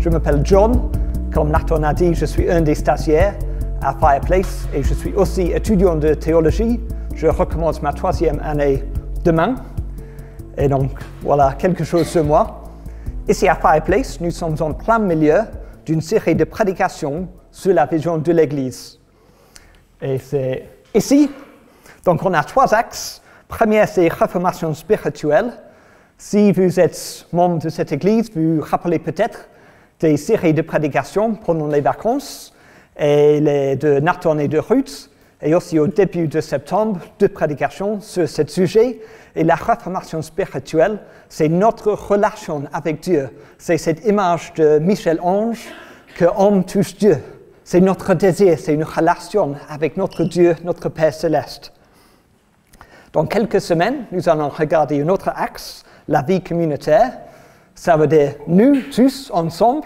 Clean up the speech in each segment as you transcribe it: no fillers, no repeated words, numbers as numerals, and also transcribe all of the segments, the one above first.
Je m'appelle John. Comme Nathan a dit, je suis un des stagiaires à Fireplace et je suis aussi étudiant de théologie. Je recommence ma 3e année demain. Et donc, voilà quelque chose sur moi. Ici à Fireplace, nous sommes en plein milieu d'une série de prédications sur la vision de l'Église. Et c'est ici. Donc, on a 3 axes. Premier, c'est réformation spirituelle. Si vous êtes membre de cette Église, vous vous rappelez peut-être des séries de prédications pendant les vacances et de Nathan et de Ruth, et aussi au début de septembre, 2 prédications sur ce sujet. Et la réformation spirituelle, c'est notre relation avec Dieu. C'est cette image de Michel-Ange que l'homme touche Dieu. C'est notre désir, c'est une relation avec notre Dieu, notre Père céleste. Dans quelques semaines, nous allons regarder un autre axe, la vie communautaire. Ça veut dire nous tous ensemble.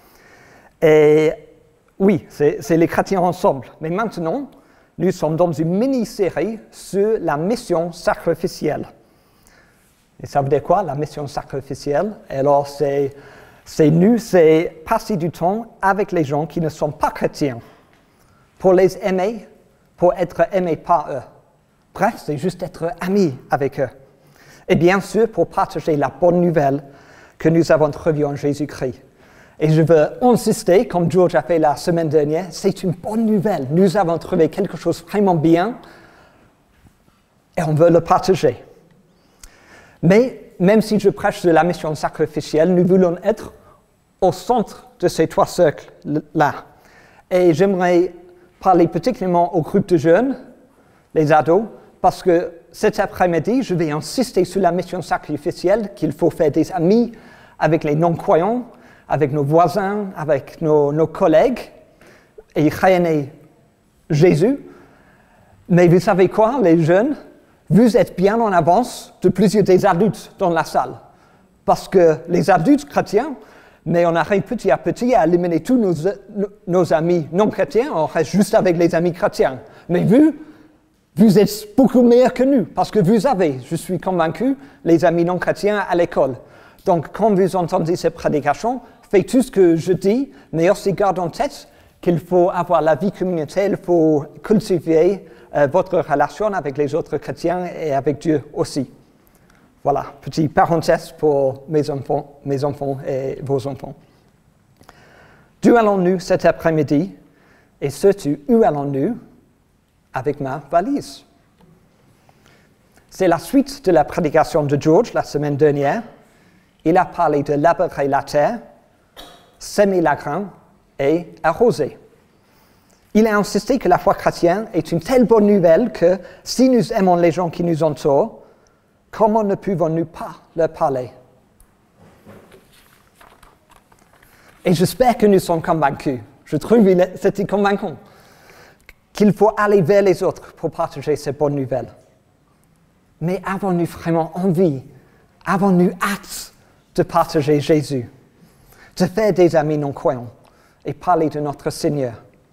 Et oui, c'est les chrétiens ensemble. Mais maintenant, nous sommes dans une mini-série sur la mission sacrificielle. Et ça veut dire quoi, la mission sacrificielle? Alors, c'est passer du temps avec les gens qui ne sont pas chrétiens, pour les aimer, pour être aimés par eux. Bref, c'est juste être amis avec eux. Et bien sûr, pour partager la bonne nouvelle que nous avons trouvée en Jésus-Christ. Et je veux insister, comme George a fait la semaine dernière, c'est une bonne nouvelle. Nous avons trouvé quelque chose vraiment bien et on veut le partager. Mais même si je prêche sur la mission sacrificielle, nous voulons être au centre de ces 3 cercles-là. Et j'aimerais parler particulièrement au groupe de jeunes, les ados, parce que cet après-midi, je vais insister sur la mission sacrificielle, qu'il faut faire des amis avec les non-croyants, avec nos voisins, avec nos collègues, et rayonner Jésus. Mais vous savez quoi, les jeunes? Vous êtes bien en avance de plusieurs des adultes dans la salle. Parce que les adultes chrétiens, mais on arrive petit à petit à éliminer tous nos amis non chrétiens, on reste juste avec les amis chrétiens. Mais vous êtes beaucoup meilleurs que nous, parce que vous avez, je suis convaincu, les amis non chrétiens à l'école. Donc, quand vous entendez ces prédications, faites tout ce que je dis, mais aussi gardez en tête qu'il faut avoir la vie communautaire, il faut cultiver votre relation avec les autres chrétiens et avec Dieu aussi. Voilà, petite parenthèse pour mes enfants et vos enfants. D'où allons-nous cet après-midi? Et surtout, où allons-nous avec ma valise? C'est la suite de la prédication de George la semaine dernière. Il a parlé de labourer la terre, semer la graine et arroser. Il a insisté que la foi chrétienne est une telle bonne nouvelle que si nous aimons les gens qui nous entourent, comment ne pouvons-nous pas leur parler? Et j'espère que nous sommes convaincus. Je trouve que c'était convaincant qu'il faut aller vers les autres pour partager ces bonnes nouvelles. Mais avons-nous vraiment envie, avons-nous hâte de partager Jésus, de faire des amis non-croyants et parler de notre Seigneur?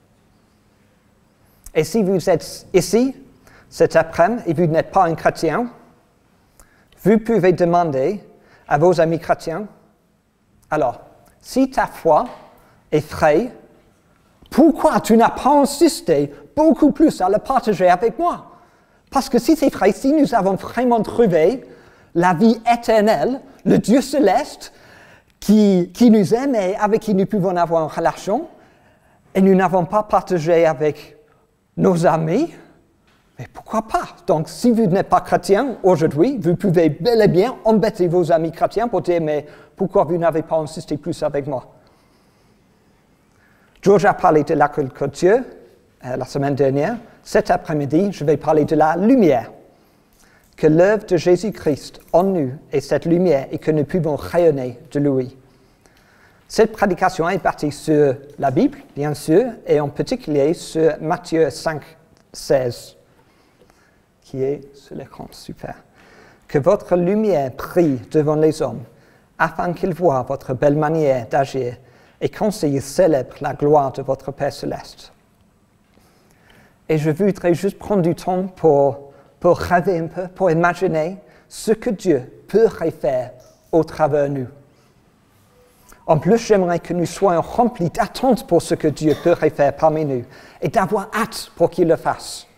Et si vous êtes ici cet après-midi et vous n'êtes pas un chrétien, vous pouvez demander à vos amis chrétiens, alors, si ta foi est vraie, pourquoi tu n'as pas insisté beaucoup plus à le partager avec moi? Parce que si c'est vrai, si nous avons vraiment trouvé la vie éternelle, le Dieu céleste qui nous aime et avec qui nous pouvons avoir une relation, et nous n'avons pas partagé avec nos amis, mais pourquoi pas? Donc, si vous n'êtes pas chrétien aujourd'hui, vous pouvez bel et bien embêter vos amis chrétiens pour dire, mais pourquoi vous n'avez pas insisté plus avec moi? George a parlé de l'agriculture la semaine dernière. Cet après-midi, je vais parler de la lumière. Que l'œuvre de Jésus-Christ en nous est cette lumière et que nous pouvons rayonner de lui. Cette prédication est partie sur la Bible, bien sûr, et en particulier sur Matthieu 5, 16, qui est sur l'écran. Super. Que votre lumière brille devant les hommes, afin qu'ils voient votre belle manière d'agir et qu'ainsi ils célèbrent la gloire de votre Père céleste. Et je voudrais juste prendre du temps pour rêver un peu, pour imaginer ce que Dieu pourrait faire au travers de nous. En plus, j'aimerais que nous soyons remplis d'attente pour ce que Dieu pourrait faire parmi nous et d'avoir hâte pour qu'il le fasse.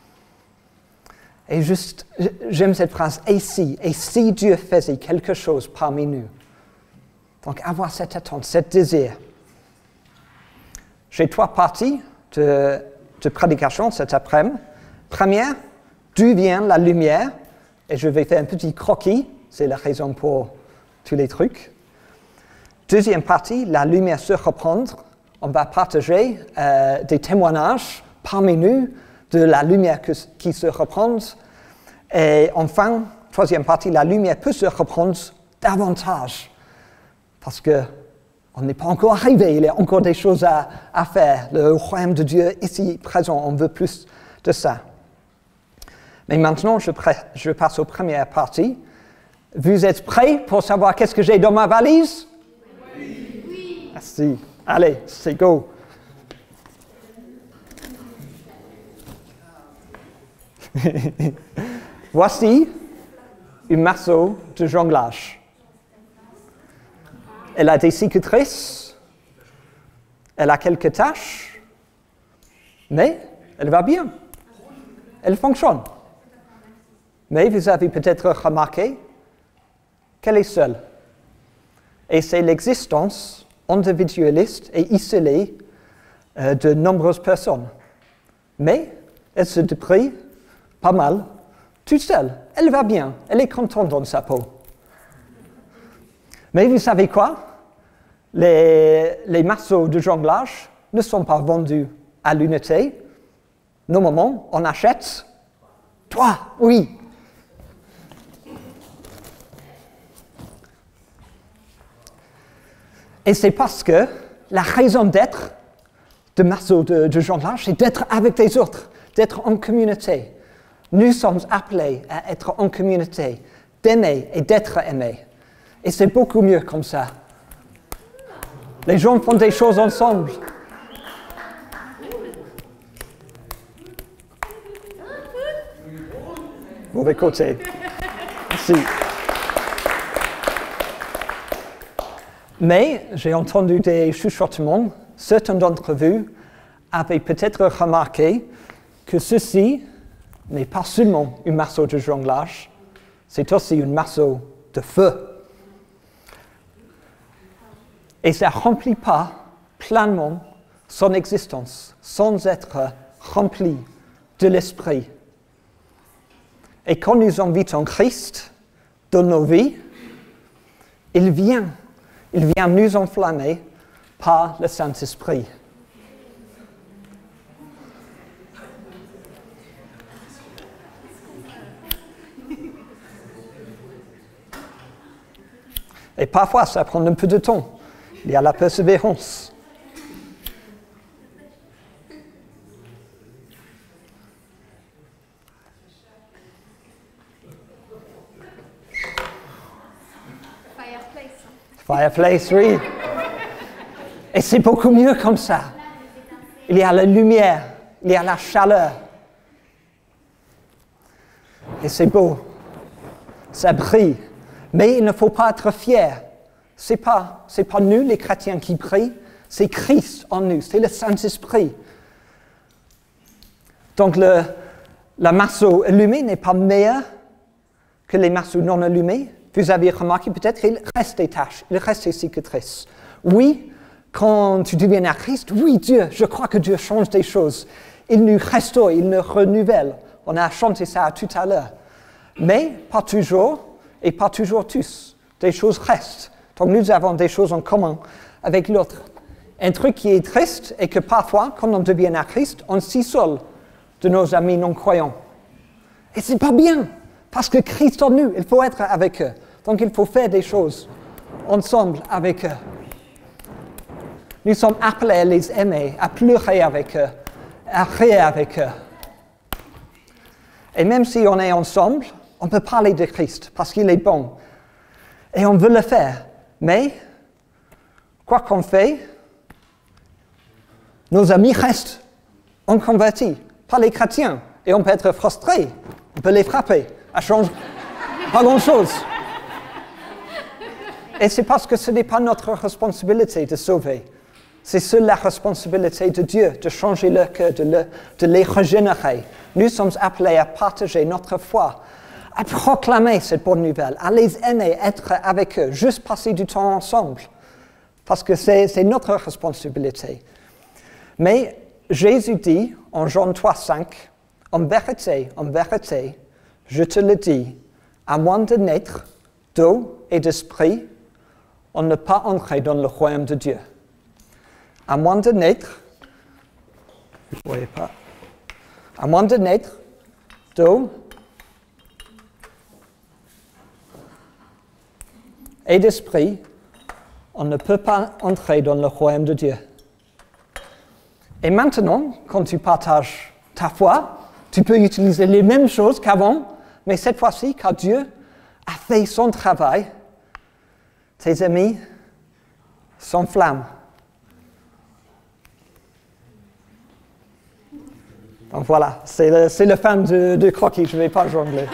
Et juste, j'aime cette phrase, et si Dieu faisait quelque chose parmi nous. Donc, avoir cette attente, cet désir. J'ai 3 parties de prédication cet après-midi. Première, d'où vient la lumière? Et je vais faire un petit croquis, c'est la raison pour tous les trucs. Deuxième partie, la lumière se reprendre. On va partager des témoignages parmi nous de la lumière qui se reprend. Et enfin, troisième partie, la lumière peut se reprendre davantage. Parce qu'on n'est pas encore arrivé, il y a encore des choses à faire. Le royaume de Dieu ici présent, on veut plus de ça. Mais maintenant, je passe aux premières parties. Vous êtes prêts pour savoir qu'est-ce que j'ai dans ma valise? Oui. Merci. Allez, c'est go. Voici un marceau de jonglage. Elle a des cicatrices, elle a quelques taches, mais elle va bien. Elle fonctionne. Mais vous avez peut-être remarqué qu'elle est seule. Et c'est l'existence individualiste et isolée de nombreuses personnes. Mais elle se débrouille pas mal, toute seule. Elle va bien, elle est contente dans sa peau. Mais vous savez quoi? Les marceaux de jonglage ne sont pas vendus à l'unité. Normalement, on achète 3, oui. Et c'est parce que la raison d'être de marceaux de jonglage, c'est d'être avec les autres, d'être en communauté. Nous sommes appelés à être en communauté, d'aimer et d'être aimés. Et c'est beaucoup mieux comme ça. Les gens font des choses ensemble. Mauvais côté. Merci. Mais j'ai entendu des chuchotements. Certains d'entre vous avaient peut-être remarqué que ceci n'est pas seulement un marceau de jonglage, c'est aussi un marceau de feu. Et ça ne remplit pas pleinement son existence sans être rempli de l'esprit. Et quand nous invitons Christ dans nos vies, il vient nous enflammer par le Saint-Esprit. Et parfois, ça prend un peu de temps. Il y a la persévérance. Fireplace, oui. Et c'est beaucoup mieux comme ça. Il y a la lumière, il y a la chaleur. Et c'est beau. Ça brille. Mais il ne faut pas être fier. C'est pas nous, les chrétiens, qui prient. C'est Christ en nous. C'est le Saint-Esprit. Donc le marceau allumé n'est pas meilleur que les marceaux non allumés. Vous avez remarqué peut-être qu'il reste des taches, il reste des cicatrices. Oui, quand tu deviens à Christ, oui, Dieu, je crois que Dieu change des choses. Il nous restaure, il nous renouvelle. On a chanté ça tout à l'heure. Mais pas toujours, et pas toujours tous. Des choses restent. Donc nous avons des choses en commun avec l'autre. Un truc qui est triste est que parfois, quand on devient à Christ, on s'isole de nos amis non-croyants. Et c'est pas bien, parce que Christ en nous, il faut être avec eux. Donc il faut faire des choses ensemble avec eux. Nous sommes appelés à les aimer, à pleurer avec eux, à rire avec eux. Et même si on est ensemble, on peut parler de Christ parce qu'il est bon. Et on veut le faire. Mais, quoi qu'on fait, nos amis restent inconvertis, pas les chrétiens. Et on peut être frustré, on peut les frapper. Ça change pas grand-chose. Et c'est parce que ce n'est pas notre responsabilité de sauver. C'est seule la responsabilité de Dieu de changer leur cœur, de les régénérer. Nous sommes appelés à partager notre foi, à proclamer cette bonne nouvelle, à les aimer, être avec eux, juste passer du temps ensemble. Parce que c'est notre responsabilité. Mais Jésus dit en Jean 3,5, en vérité, je te le dis, à moins de naître d'eau et d'esprit, on ne peut pas entrer dans le royaume de Dieu. À moins de naître, vous ne voyez pas, à moins de naître d'eau et d'esprit, on ne peut pas entrer dans le royaume de Dieu. Et maintenant, quand tu partages ta foi, tu peux utiliser les mêmes choses qu'avant, mais cette fois-ci, quand Dieu a fait son travail, tes amis s'enflamment. Donc voilà, c'est le fin de croquis, je ne vais pas jongler.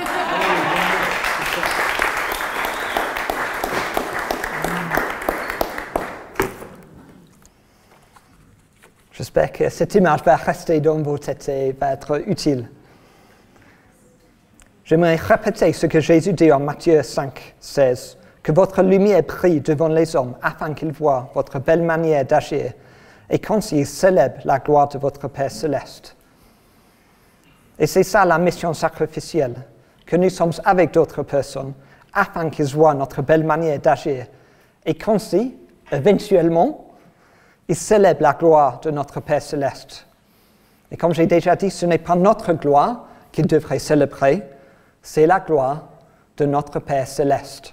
J'espère que cette image va rester dans vos têtes et va être utile. J'aimerais répéter ce que Jésus dit en Matthieu 5, 16. Que votre lumière brille devant les hommes afin qu'ils voient votre belle manière d'agir et qu'ainsi ils célèbrent la gloire de votre Père céleste. Et c'est ça la mission sacrificielle, que nous sommes avec d'autres personnes afin qu'ils voient notre belle manière d'agir et qu'ainsi, éventuellement, ils célèbrent la gloire de notre Père céleste. Et comme j'ai déjà dit, ce n'est pas notre gloire qu'ils devraient célébrer, c'est la gloire de notre Père céleste.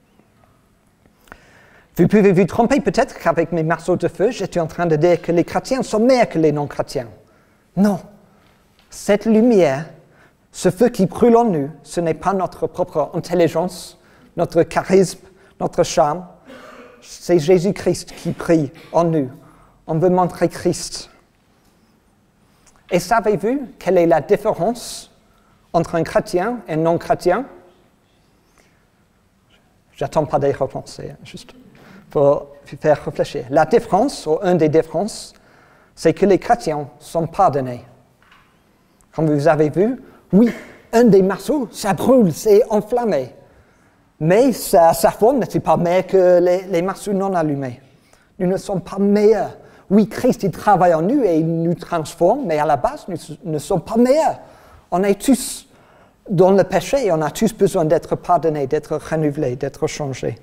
Vous pouvez vous tromper peut-être qu'avec mes morceaux de feu, j'étais en train de dire que les chrétiens sont meilleurs que les non-chrétiens. Non. Cette lumière, ce feu qui brûle en nous, ce n'est pas notre propre intelligence, notre charisme, notre charme. C'est Jésus-Christ qui brille en nous. On veut montrer Christ. Et savez-vous quelle est la différence entre un chrétien et un non-chrétien? J'attends pas des réponses, juste pour faire réfléchir. La différence, ou une des différences, c'est que les chrétiens sont pardonnés. Comme vous avez vu, oui, un des morceaux, ça brûle, c'est enflammé. Mais sa forme n'est pas meilleure que les morceaux non allumés. Nous ne sommes pas meilleurs. Oui, Christ, il travaille en nous et il nous transforme, mais à la base, nous ne sommes pas meilleurs. On est tous dans le péché et on a tous besoin d'être pardonnés, d'être renouvelés, d'être changés.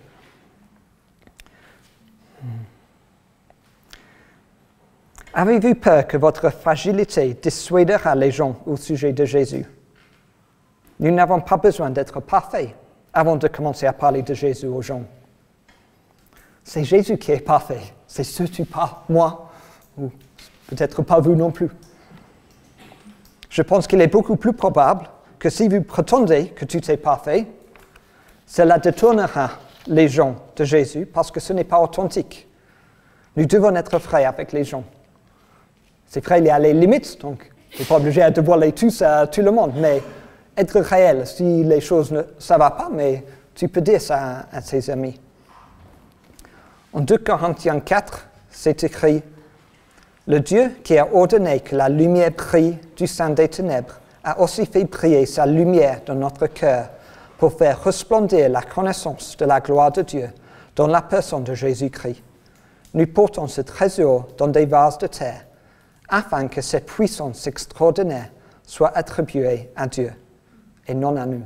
Avez-vous peur que votre fragilité dissuadera les gens au sujet de Jésus? Nous n'avons pas besoin d'être parfaits avant de commencer à parler de Jésus aux gens. C'est Jésus qui est parfait. C'est surtout pas moi, ou peut-être pas vous non plus. Je pense qu'il est beaucoup plus probable que si vous prétendez que tout est parfait, cela détournera les gens de Jésus parce que ce n'est pas authentique. Nous devons être vrais avec les gens. C'est vrai, il y a les limites, donc il n'est pas obligé de dévoiler tout ça à tout le monde, mais être réel, si les choses ça ne va pas, mais tu peux dire ça à tes amis. En 2 Corinthiens 4, c'est écrit « Le Dieu qui a ordonné que la lumière brille du sein des ténèbres a aussi fait briller sa lumière dans notre cœur pour faire resplendir la connaissance de la gloire de Dieu dans la personne de Jésus-Christ. Nous portons ce trésor dans des vases de terre afin que cette puissance extraordinaire soit attribuée à Dieu et non à nous. »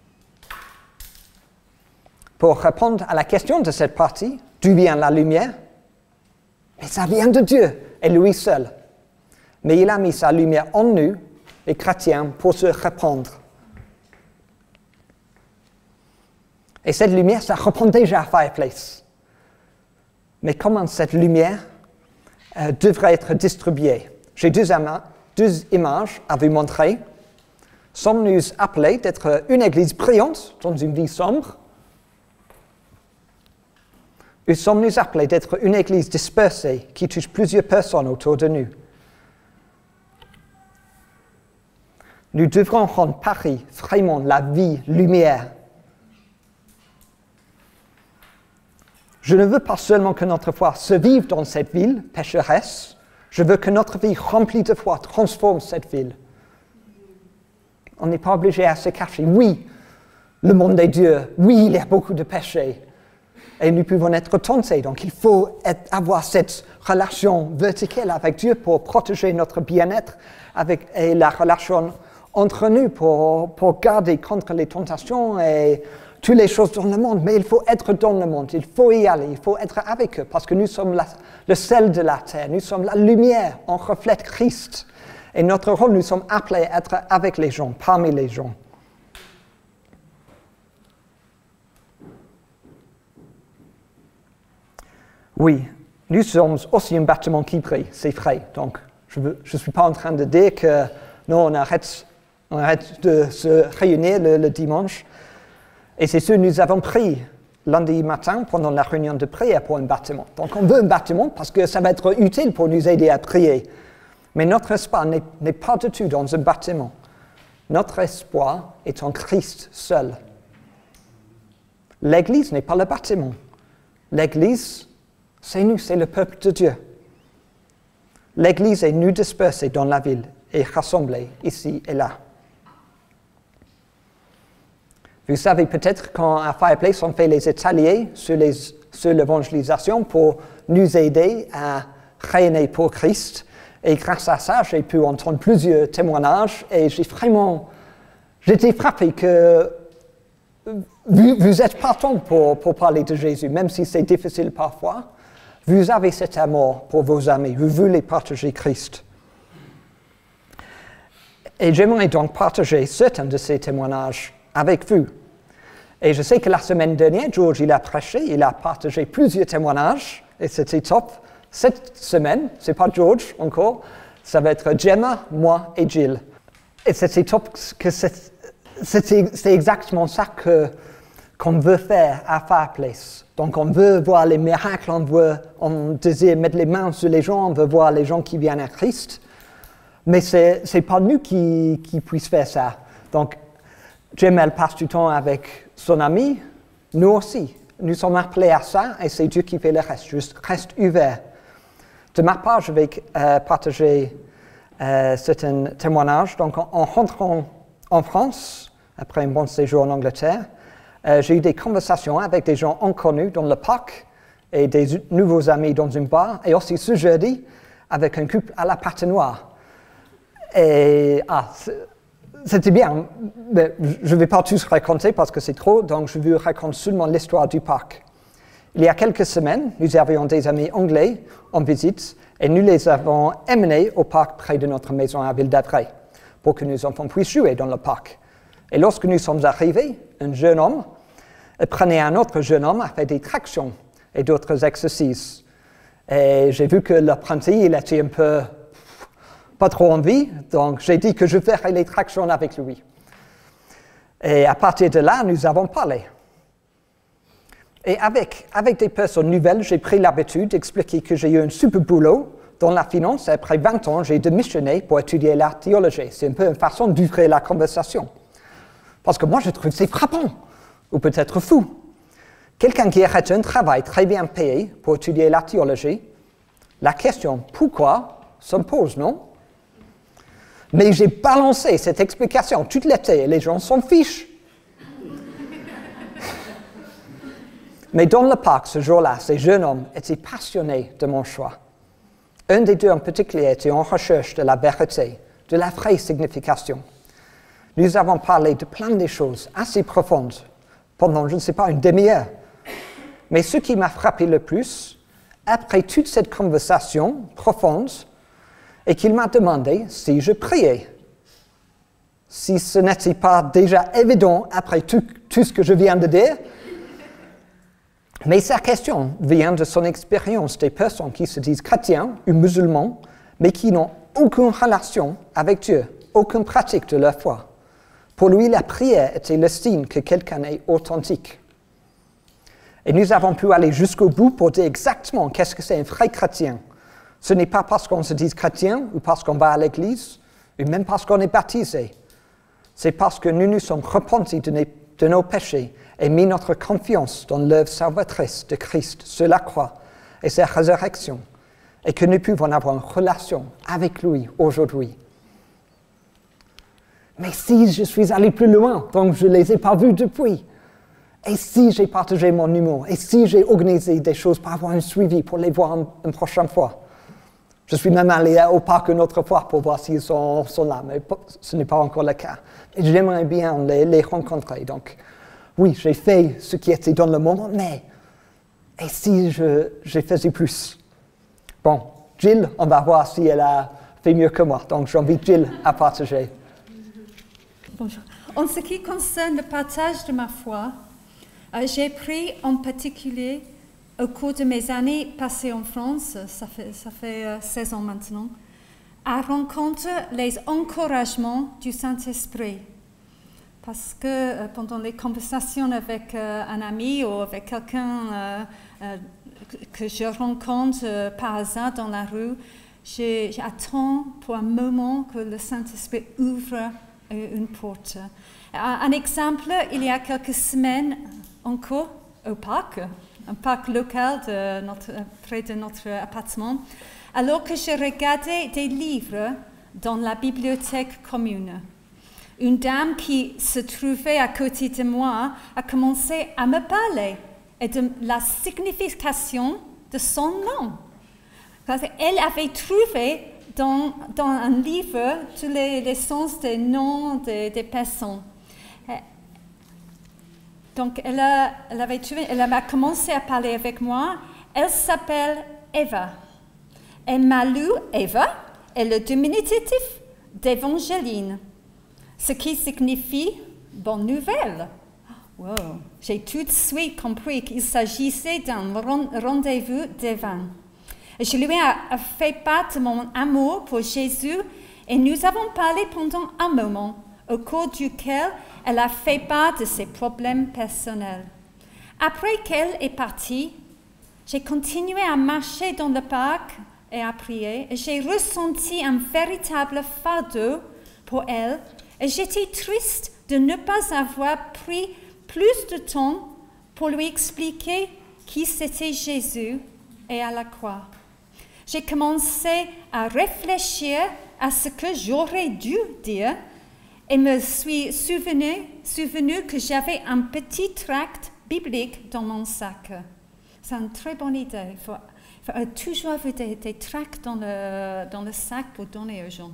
Pour répondre à la question de cette partie, d'où vient la lumière? Mais ça vient de Dieu et lui seul. Mais il a mis sa lumière en nous, les chrétiens, pour se répandre. Et cette lumière, ça répand déjà à Fireplace. Mais comment cette lumière devrait être distribuée? J'ai deux images à vous montrer. Sommes-nous appelés d'être une église brillante dans une vie sombre? Ou sommes-nous appelés d'être une église dispersée qui touche plusieurs personnes autour de nous? Nous devrons rendre Paris vraiment la vie lumière. Je ne veux pas seulement que notre foi se vive dans cette ville pécheresse, je veux que notre vie remplie de foi transforme cette ville. On n'est pas obligé à se cacher. Oui, le monde est Dieu. Oui, il y a beaucoup de péchés. Et nous pouvons être tentés. Donc il faut avoir cette relation verticale avec Dieu pour protéger notre bien-être et la relation entre nous pour garder contre les tentations et toutes les choses dans le monde. Mais il faut être dans le monde, il faut y aller, il faut être avec eux parce que nous sommes le sel de la terre, nous sommes la lumière, on reflète Christ. Et notre rôle, nous sommes appelés à être avec les gens, parmi les gens. Oui, nous sommes aussi un bâtiment qui brille, c'est vrai. Donc, je ne suis pas en train de dire que non, on arrête de se réunir le dimanche. Et c'est ce que nous avons pris lundi matin pendant la réunion de prière pour un bâtiment. Donc, on veut un bâtiment parce que ça va être utile pour nous aider à prier. Mais notre espoir n'est pas du tout dans un bâtiment. Notre espoir est en Christ seul. L'Église n'est pas le bâtiment. L'Église, c'est nous, c'est le peuple de Dieu. L'Église est nous dispersés dans la ville et rassemblés ici et là. Vous savez peut-être qu'à Fireplace, on fait les ateliers sur l'évangélisation pour nous aider à rayonner pour Christ. Et grâce à ça, j'ai pu entendre plusieurs témoignages et j'étais frappé que vous êtes partant pour parler de Jésus, même si c'est difficile parfois. Vous avez cet amour pour vos amis, vous voulez partager Christ. Et j'aimerais donc partager certains de ces témoignages avec vous. Et je sais que la semaine dernière, George, il a prêché, il a partagé plusieurs témoignages, et c'était top. Cette semaine, c'est pas George encore, ça va être Gemma, moi et Jill. Et c'était top que c'est exactement ça qu'on veut faire à Fireplace. Donc on veut voir les miracles, on désire mettre les mains sur les gens, on veut voir les gens qui viennent à Christ. Mais c'est pas nous qui puissent faire ça. Donc Gemma, elle passe du temps avec son ami, nous aussi. Nous sommes appelés à ça et c'est Dieu qui fait le reste. Juste reste ouvert. De ma part, je vais partager certains témoignages. Donc, en rentrant en France, après un bon séjour en Angleterre, j'ai eu des conversations avec des gens inconnus dans le parc et des nouveaux amis dans un bar. Et aussi ce jeudi, avec un couple à la patinoire. Et c'était bien. Mais je ne vais pas tous raconter parce que c'est trop, donc je vous raconte seulement l'histoire du parc. Il y a quelques semaines, nous avions des amis anglais en visite et nous les avons emmenés au parc près de notre maison à Ville d'Avray pour que nos enfants puissent jouer dans le parc. Et lorsque nous sommes arrivés, un jeune homme prenait un autre jeune homme à faire des tractions et d'autres exercices. Et j'ai vu que l'apprenti, il était un peu pas trop envie, donc j'ai dit que je ferais les tractions avec lui. Et à partir de là, nous avons parlé. Et avec des personnes nouvelles, j'ai pris l'habitude d'expliquer que j'ai eu un super boulot dans la finance. Et après 20 ans, j'ai démissionné pour étudier la théologie. C'est un peu une façon d'ouvrir la conversation. Parce que moi, je trouve que c'est frappant, ou peut-être fou. Quelqu'un qui arrête un travail très bien payé pour étudier la théologie, la question « pourquoi ?» se pose, non? Mais j'ai balancé cette explication toute l'été et les gens s'en fichent. Mais dans le parc, ce jour-là, ces jeunes hommes étaient passionnés de mon choix. Un des deux en particulier était en recherche de la vérité, de la vraie signification. Nous avons parlé de plein de choses assez profondes pendant, je ne sais pas, une demi-heure. Mais ce qui m'a frappé le plus, après toute cette conversation profonde, est qu'il m'a demandé si je priais. Si ce n'était pas déjà évident après tout ce que je viens de dire. Mais sa question vient de son expérience des personnes qui se disent chrétiens ou musulmans, mais qui n'ont aucune relation avec Dieu, aucune pratique de leur foi. Pour lui, la prière était le signe que quelqu'un est authentique. Et nous avons pu aller jusqu'au bout pour dire exactement qu'est-ce que c'est un vrai chrétien. Ce n'est pas parce qu'on se dit chrétien ou parce qu'on va à l'église, ou même parce qu'on est baptisé. C'est parce que nous nous sommes repentis de de nos péchés et mis notre confiance dans l'œuvre salvatrice de Christ sur la croix et sa résurrection, et que nous pouvons avoir une relation avec lui aujourd'hui. Mais si je suis allé plus loin, donc je ne les ai pas vus depuis, et si j'ai partagé mon humour, et si j'ai organisé des choses pour avoir un suivi, pour les voir une prochaine fois, je suis même allé au parc une autre fois pour voir s'ils sont là, mais ce n'est pas encore le cas. Et j'aimerais bien les rencontrer. Donc, oui, j'ai fait ce qui était dans le moment, mais et si je faisais plus? Bon, Jill, on va voir si elle a fait mieux que moi. Donc, j'invite Jill à partager. Bonjour. En ce qui concerne le partage de ma foi, j'ai pris en particulier au cours de mes années passées en France, ça fait 16 ans maintenant, à rencontrer les encouragements du Saint-Esprit. Parce que pendant les conversations avec un ami ou avec quelqu'un que je rencontre par hasard dans la rue, j'attends pour un moment que le Saint-Esprit ouvre une porte. Un exemple, il y a quelques semaines encore au parc, un parc local près de notre appartement, alors que je regardais des livres dans la bibliothèque commune. Une dame qui se trouvait à côté de moi a commencé à me parler et de la signification de son nom. Parce qu'elle avait trouvé dans un livre tous les sens des noms des personnes. Donc, elle a commencé à parler avec moi. Elle s'appelle Eva. Elle m'a lu Eva est le diminutif d'Évangéline, ce qui signifie « bonne nouvelle ». Wow. J'ai tout de suite compris qu'il s'agissait d'un rendez-vous divin. Je lui ai fait part de mon amour pour Jésus et nous avons parlé pendant un moment au cours duquel elle a fait part de ses problèmes personnels. Après qu'elle est partie, j'ai continué à marcher dans le parc et à prier et j'ai ressenti un véritable fardeau pour elle et j'étais triste de ne pas avoir pris plus de temps pour lui expliquer qui c'était Jésus et à la croix. J'ai commencé à réfléchir à ce que j'aurais dû dire et me suis souvenu que j'avais un petit tract biblique dans mon sac. C'est une très bonne idée. Il faut toujours avoir des tracts dans le sac pour donner aux gens.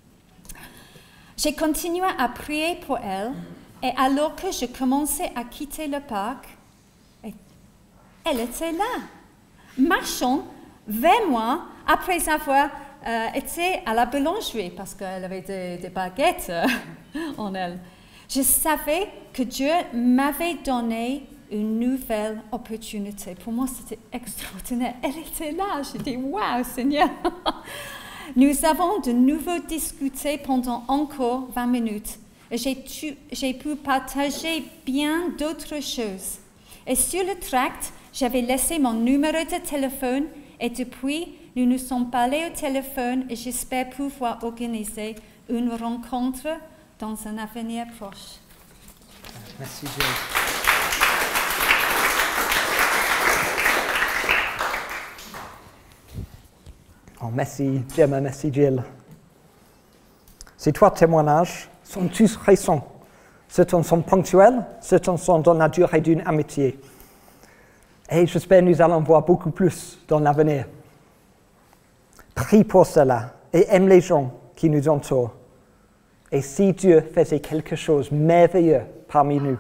J'ai continué à prier pour elle et alors que je commençais à quitter le parc, elle était là, marchant vers moi après avoir été à la boulangerie parce qu'elle avait des baguettes en elle. Je savais que Dieu m'avait donné une nouvelle opportunité. Pour moi, c'était extraordinaire. Elle était là. J'ai dit, waouh, Seigneur. Nous avons de nouveau discuté pendant encore 20 minutes. Et j'ai pu partager bien d'autres choses. Et sur le tract, j'avais laissé mon numéro de téléphone et depuis, nous nous sommes parlé au téléphone et j'espère pouvoir organiser une rencontre dans un avenir proche. Merci, Jill. Oh, merci, Gemma, merci, Jill. Ces trois témoignages sont tous récents. Certains sont ponctuels, certains sont dans la durée d'une amitié. Et j'espère que nous allons voir beaucoup plus dans l'avenir. Prie pour cela et aime les gens qui nous entourent. Et si Dieu faisait quelque chose de merveilleux parmi nous.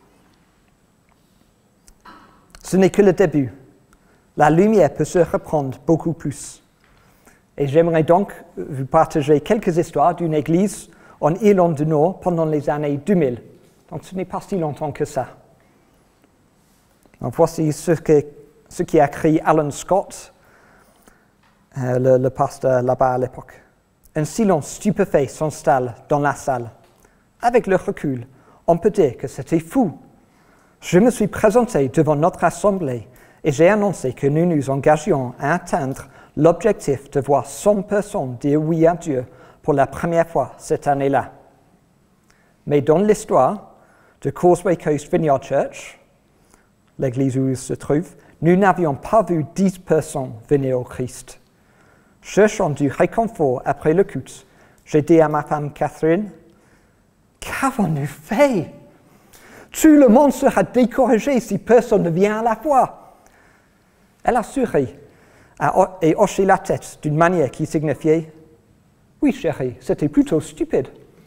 Ce n'est que le début. La lumière peut se reprendre beaucoup plus. Et j'aimerais donc vous partager quelques histoires d'une église en Irlande du Nord pendant les années 2000. Donc ce n'est pas si longtemps que ça. Donc voici ce qui a écrit Alan Scott, le pasteur là-bas à l'époque. Un silence stupéfait s'installe dans la salle. Avec le recul, on peut dire que c'était fou. Je me suis présenté devant notre assemblée et j'ai annoncé que nous nous engagions à atteindre l'objectif de voir 100 personnes dire oui à Dieu pour la première fois cette année-là. Mais dans l'histoire, de Causeway Coast Vineyard Church, l'église où il se trouve, nous n'avions pas vu 10 personnes venir au Christ. Cherchant du réconfort après le culte, j'ai dit à ma femme Catherine, « Qu'avons-nous fait? Tout le monde sera découragé si personne ne vient à la foi. » Elle a souri et hoché la tête d'une manière qui signifiait « Oui, chérie, c'était plutôt stupide. »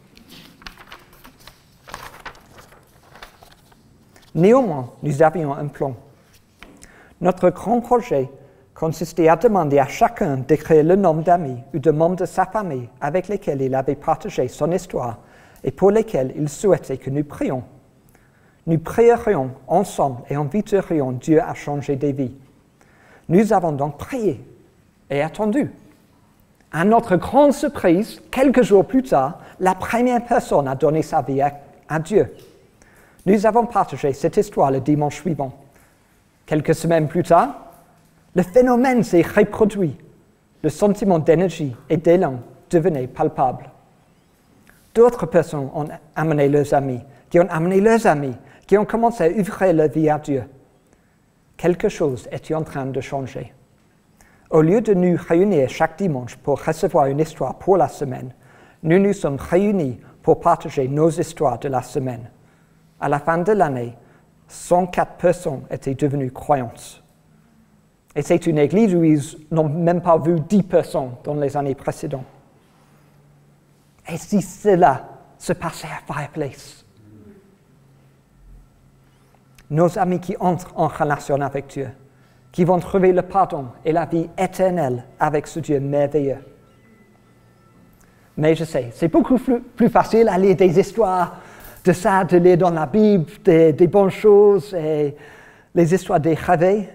Néanmoins, nous avions un plan. Notre grand projet consistait à demander à chacun d'écrire le nom d'amis ou de membres de sa famille avec lesquels il avait partagé son histoire et pour lesquels il souhaitait que nous prions. Nous prierions ensemble et inviterions Dieu à changer des vies. Nous avons donc prié et attendu. À notre grande surprise, quelques jours plus tard, la première personne a donné sa vie à Dieu. Nous avons partagé cette histoire le dimanche suivant. Quelques semaines plus tard, le phénomène s'est reproduit. Le sentiment d'énergie et d'élan devenait palpable. D'autres personnes ont amené leurs amis, qui ont commencé à ouvrir leur vie à Dieu. Quelque chose était en train de changer. Au lieu de nous réunir chaque dimanche pour recevoir une histoire pour la semaine, nous nous sommes réunis pour partager nos histoires de la semaine. À la fin de l'année, 104 personnes étaient devenues croyantes. Et c'est une église où ils n'ont même pas vu 10 personnes dans les années précédentes. Et si cela se passait à Fireplace? Nos amis qui entrent en relation avec Dieu, qui vont trouver le pardon et la vie éternelle avec ce Dieu merveilleux. Mais je sais, c'est beaucoup plus facile à lire des histoires de ça, de lire dans la Bible des bonnes choses et les histoires des rêves.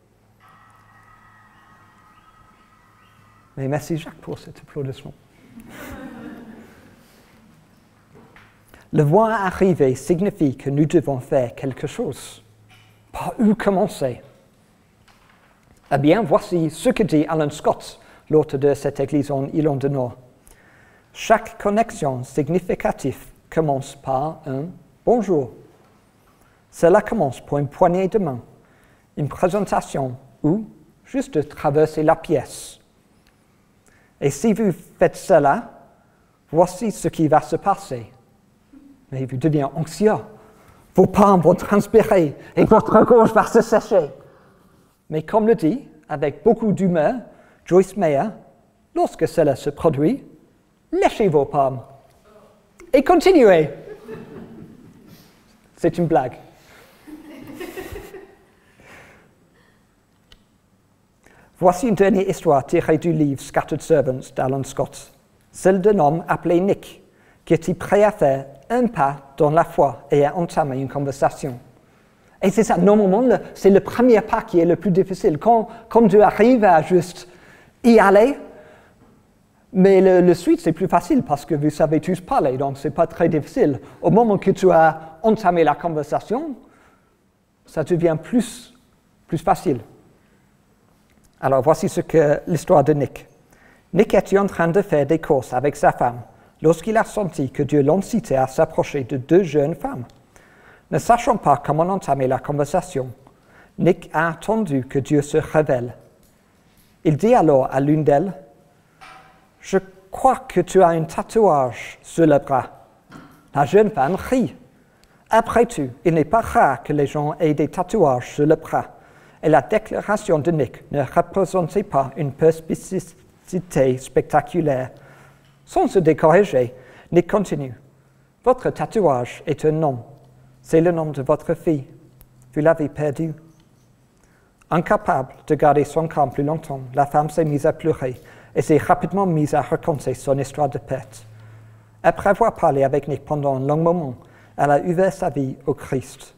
Mais merci Jacques pour cet applaudissement. Le voir arriver signifie que nous devons faire quelque chose. Par où commencer? Eh bien, voici ce que dit Alan Scott, l'auteur de cette église en Irlande du Nord. Chaque connexion significative commence par un bonjour. Cela commence par une poignée de main, une présentation ou juste de traverser la pièce. Et si vous faites cela, voici ce qui va se passer. Mais vous devenez anxieux, vos palmes vont transpirer et votre gorge va se sécher. Mais comme le dit, avec beaucoup d'humeur, Joyce Meyer, lorsque cela se produit, léchez vos palmes et continuez. C'est une blague. Voici une dernière histoire tirée du livre Scattered Servants d'Alan Scott, celle d'un homme appelé Nick, qui était prêt à faire un pas dans la foi et à entamer une conversation. Et c'est ça, normalement, c'est le premier pas qui est le plus difficile. Quand tu arrives à juste y aller, mais le suite, c'est plus facile parce que vous savez tous parler, donc ce n'est pas très difficile. Au moment que tu as entamé la conversation, ça devient plus facile. Alors, voici l'histoire de Nick. Nick était en train de faire des courses avec sa femme lorsqu'il a senti que Dieu l'incitait à s'approcher de 2 jeunes femmes. Ne sachant pas comment entamer la conversation, Nick a attendu que Dieu se révèle. Il dit alors à l'une d'elles, « Je crois que tu as un tatouage sur le bras. » La jeune femme rit. Après tout, il n'est pas rare que les gens aient des tatouages sur le bras. Et la déclaration de Nick ne représentait pas une perspicacité spectaculaire. Sans se décourager, Nick continue. « Votre tatouage est un nom. C'est le nom de votre fille. Vous l'avez perdu. » Incapable de garder son calme plus longtemps, la femme s'est mise à pleurer et s'est rapidement mise à raconter son histoire de perte. Après avoir parlé avec Nick pendant un long moment, elle a ouvert sa vie au Christ.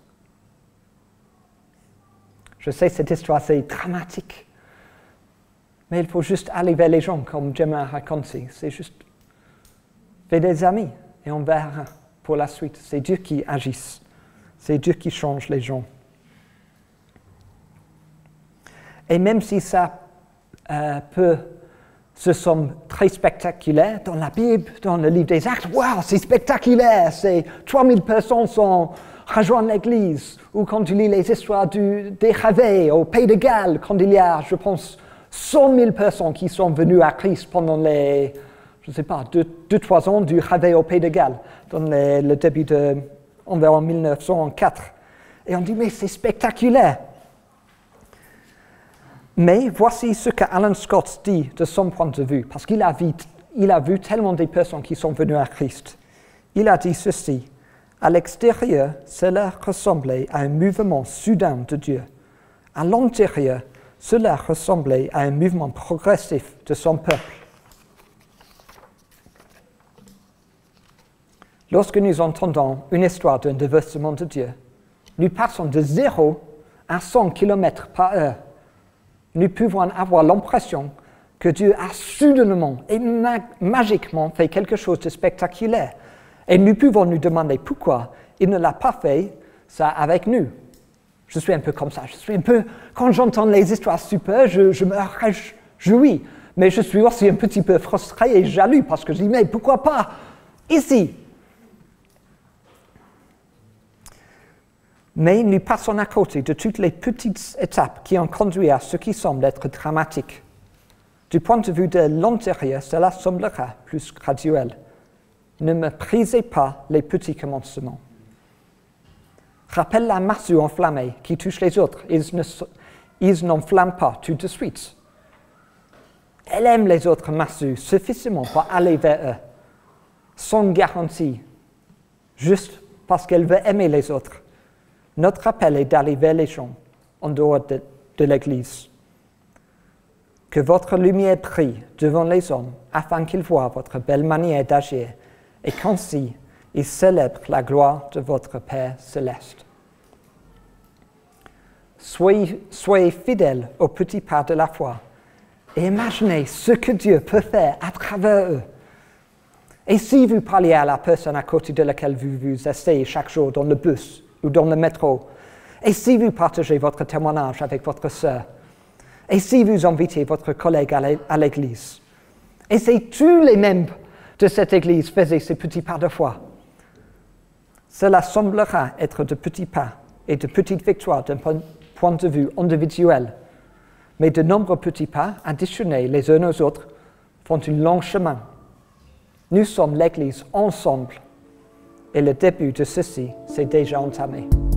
Je sais, cette histoire, c'est dramatique. Mais il faut juste aller vers les gens, comme Gemma a raconté. C'est juste faire des amis et on verra pour la suite. C'est Dieu qui agisse. C'est Dieu qui change les gens. Et même si ça ce sont très spectaculaire dans la Bible, dans le livre des Actes, waouh, c'est spectaculaire, 3000 personnes sont rejoindre l'Église, ou quand tu lis les histoires des réveils au Pays de Galles, quand il y a, je pense, 100 000 personnes qui sont venues à Christ pendant les, je ne sais pas, 2-3 ans du réveil au Pays de Galles, dans le début de, environ 1904. Et on dit, mais c'est spectaculaire. Mais voici ce qu'Alan Scott dit de son point de vue, parce qu'il a vu tellement de personnes qui sont venues à Christ. Il a dit ceci: à l'extérieur, cela ressemblait à un mouvement soudain de Dieu. À l'intérieur, cela ressemblait à un mouvement progressif de son peuple. Lorsque nous entendons une histoire d'un déversement de Dieu, nous passons de 0 à 100 km par heure. Nous pouvons avoir l'impression que Dieu a soudainement et magiquement fait quelque chose de spectaculaire. Et nous pouvons nous demander pourquoi il ne l'a pas fait ça avec nous. Je suis un peu comme ça. Quand j'entends les histoires super, je me réjouis. Mais je suis aussi un petit peu frustré et jaloux parce que je dis, mais pourquoi pas ici? Mais nous passons à côté de toutes les petites étapes qui ont conduit à ce qui semble être dramatique. Du point de vue de l'intérieur, cela semblera plus graduel. Ne méprisez pas les petits commencements. Rappelle la massue enflammée qui touche les autres. Ils n'enflamment pas tout de suite. Elle aime les autres massues suffisamment pour aller vers eux, sans garantie, juste parce qu'elle veut aimer les autres. Notre appel est d'aller vers les gens en dehors de l'Église. Que votre lumière brille devant les hommes afin qu'ils voient votre belle manière d'agir et qu'ainsi ils célèbrent la gloire de votre Père céleste. Soyez fidèles aux petits pas de la foi et imaginez ce que Dieu peut faire à travers eux. Et si vous parliez à la personne à côté de laquelle vous vous asseyez chaque jour dans le bus ou dans le métro, et si vous partagez votre témoignage avec votre sœur, et si vous invitez votre collègue à l'église, et si tous les membres de cette église faisaient ces petits pas de foi, cela semblera être de petits pas et de petites victoires d'un point de vue individuel, mais de nombreux petits pas additionnés les uns aux autres font un long chemin. Nous sommes l'église ensemble et le début de ceci s'est déjà entamé.